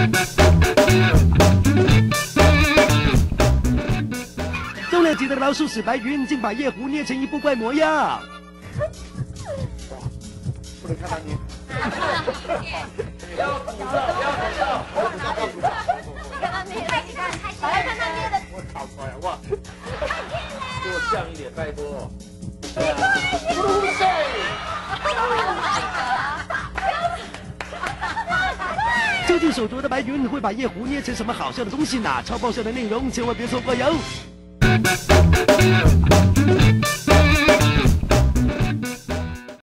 重量级的老鼠屎白云竟把夜壶捏成一部怪模样。 不能看到你。 不要鼓噪，不要鼓噪，不要鼓噪，不要鼓噪。 看到你，看你看，好来看到你的。 我好快啊！哇，给我像一点，拜托。 不是。 究竟手镯的白云会把夜壶捏成什么好笑的东西呢？超爆笑的内容，千万别错过哟！